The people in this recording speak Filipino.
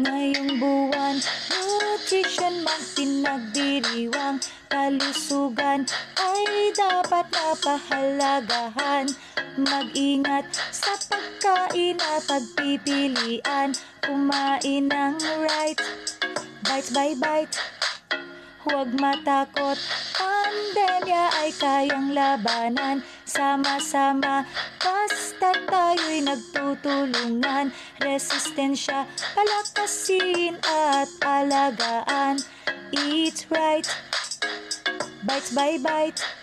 Ngayong buwan, nutrition mang pinagdiriwang, kalusugan ay dapat napahalagahan. Mag-ingat sa pagkain na pagpipilian, kumain ng right, bites by bite. Huwag matakot, pandemya ay kayang labanan. Sama-sama, basta tayo'y nagtutulungan. Resistensya, palakasin at alagaan. Eat right, bites by bite.